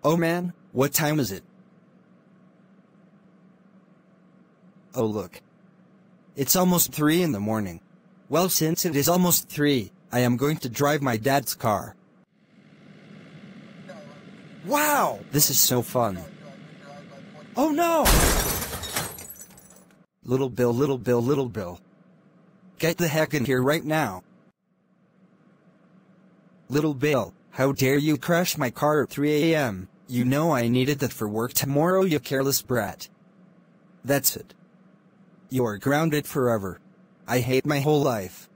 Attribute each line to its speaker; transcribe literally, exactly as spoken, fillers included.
Speaker 1: Oh man, what time is it? Oh look. It's almost three in the morning. Well, since it is almost three, I am going to drive my dad's car. Wow, this is so fun. Oh no! Little Bill, little Bill, little Bill. Get the heck in here right now. Little Bill, how dare you crash my car at three A M? You know I needed that for work tomorrow, you careless brat. That's it. You are grounded forever. I hate my whole life.